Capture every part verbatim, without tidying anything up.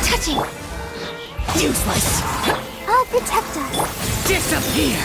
touching! Useless! I'll protect us! Disappear!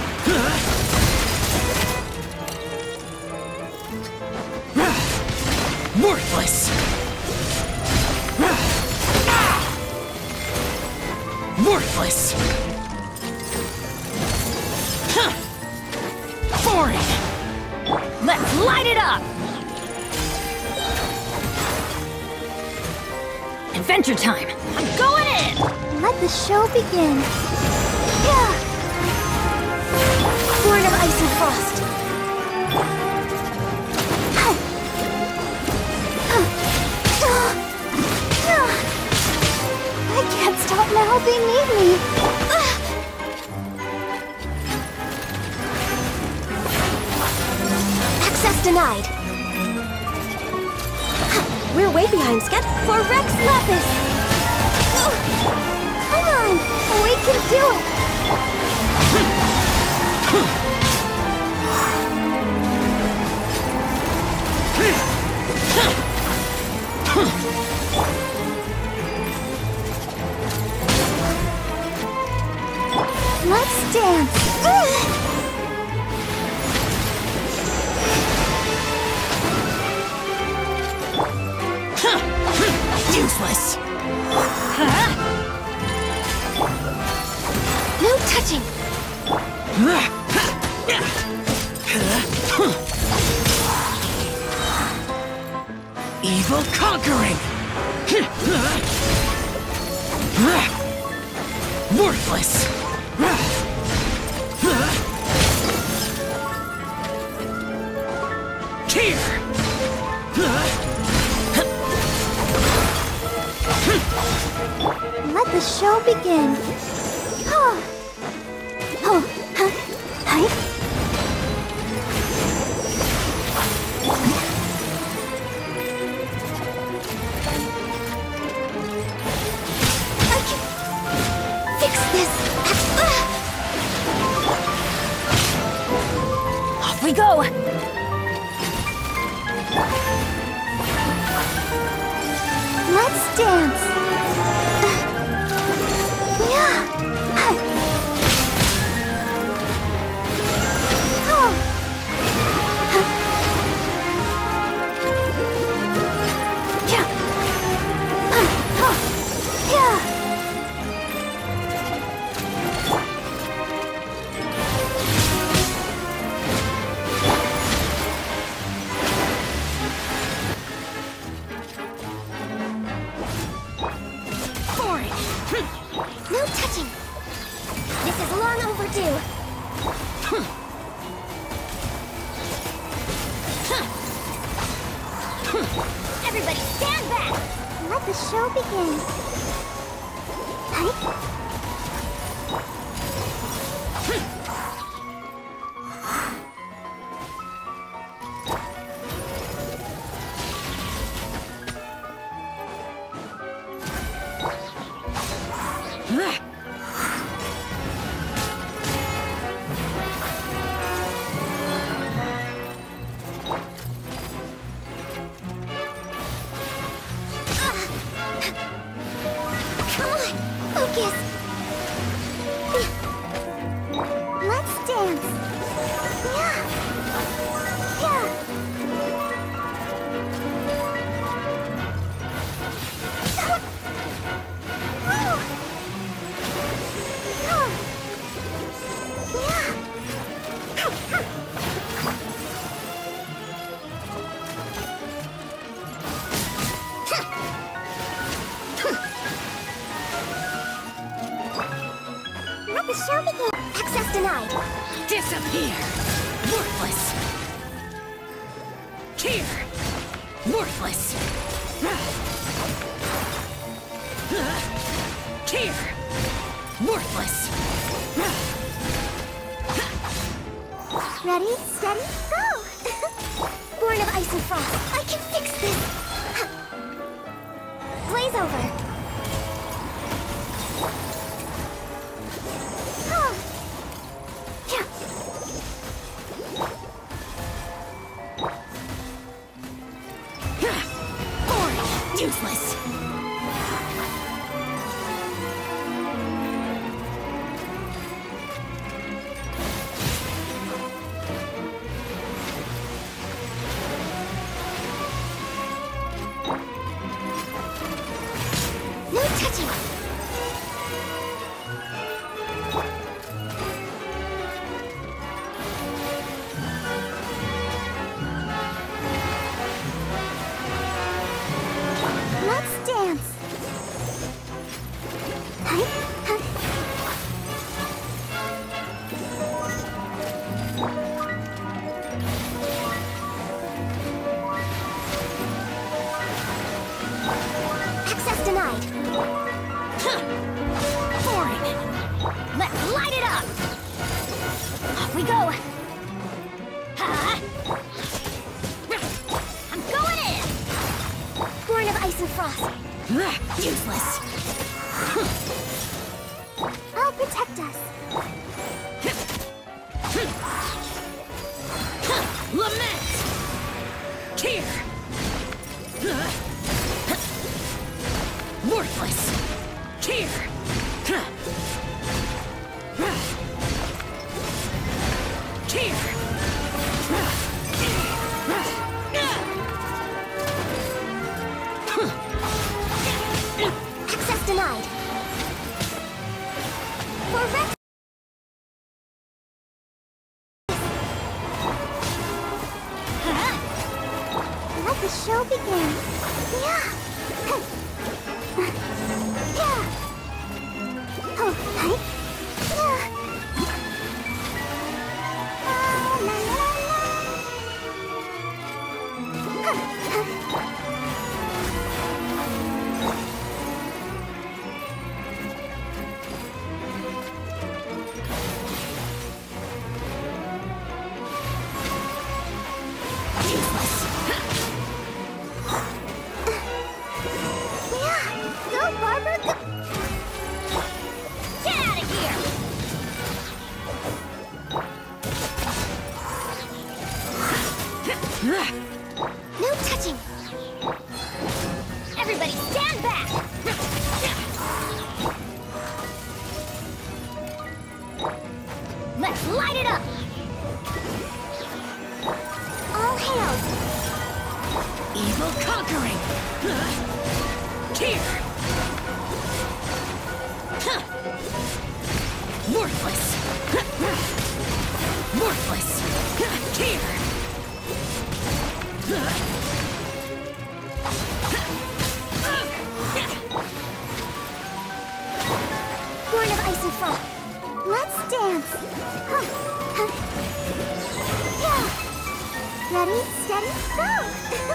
Worthless! Worthless! Boring! Let's light it up! Adventure time! I'm going in! Let the show begin. Yeah! Born of ice and frost. I can't stop now, they need me. Access denied. We're way behind schedule for Rex Lapis. Come on, we can do it. Let's dance. Useless! Huh? No touching. Evil conquering! Worthless! Here! Let the show begin. Oh, oh, huh, hi. I can fix this. Off we go. Let's dance. No touching! This is long overdue! Everybody stand back! Let the show begin! Hi? Focus! Let's dance! Yeah! Yeah! Oh! Oh! Yeah! Let the show begin! Access denied! Disappear! Worthless! Here! Worthless! Here! Worthless! Ready, steady, go! Born of ice and frost, I can fix this! Blaze over! Useless! touching! Let's dance! Hi, hi. Access denied. Huh. Boring. Let's light it up. Off we go. Ha! I'm going in. Born of ice and frost. Useless. I'll protect us. Lament. Tear. Worthless. Tear. Tear. Access denied. For Rex. Let the show begin. Yeah. Yeah. Oh, hi. Yeah. Oh, la, la, la. Huh, huh. Yeah. Go, Barbara. Go. Get out of here! No touching. Everybody stand back! Let's light it up! All hail. Evil conquering! Tear! Worthless! Worthless! Tear! Born of ice and frost. Let's dance. Huh. Huh. Yeah. Ready, steady, go.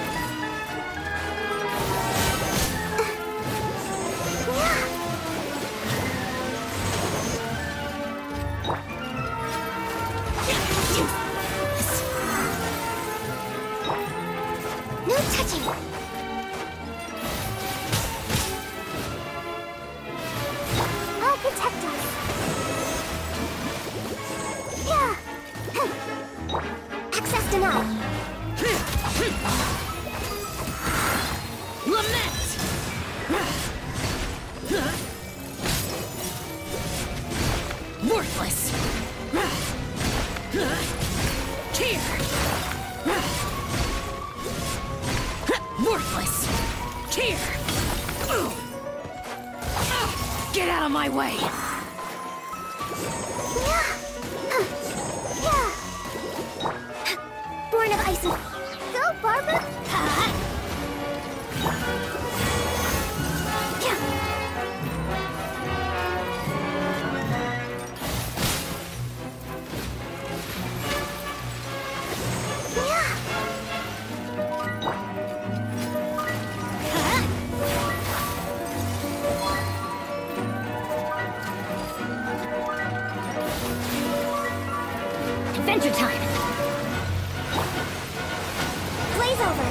Yeah. No touching. I'll protect us. Yeah. Access denied. Lament! Worthless! Tear! Worthless! Tear! Get out of my way! Yeah. Yeah. Born of ice and... Go, Barbara. Ha! Yeah. Yeah. Adventure time! Blaze over.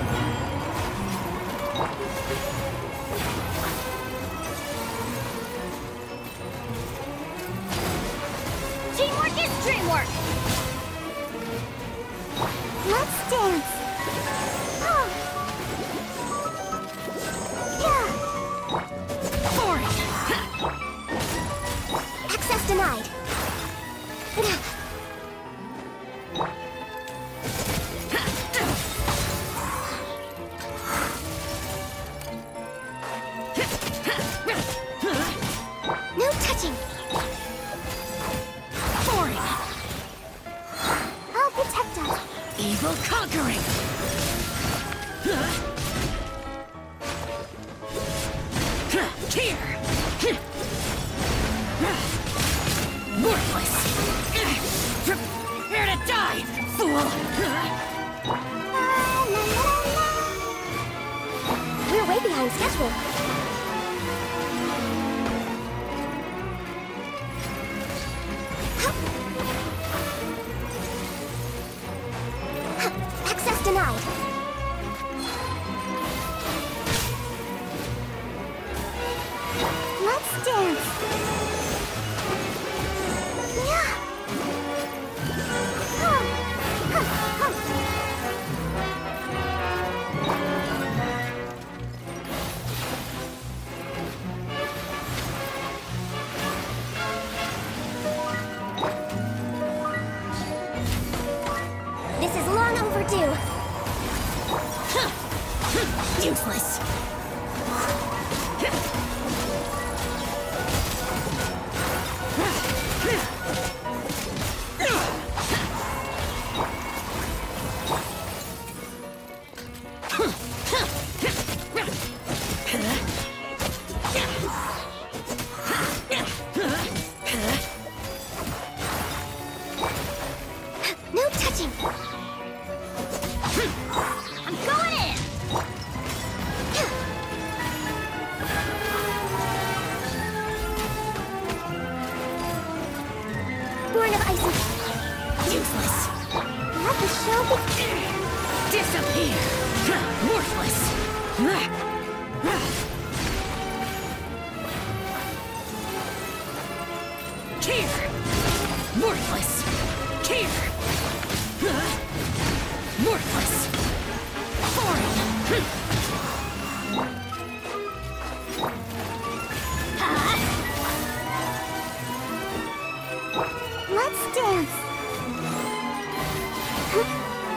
Teamwork is dreamwork! Let's dance. Oh. Yeah. Boring! Access denied. time schedule. Access denied. Let's dance. Yeah. Huh. Huh. Huh. This is long overdue. Useless. No touching. I'm going in! Born of ice and Useless. let the show begin. Disappear! Worthless! Here! Worthless! Here! Worthless! Foreign! Let's dance. Huh?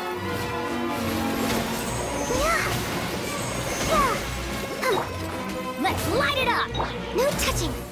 Yeah. Yeah. Huh. Let's light it up! No touching.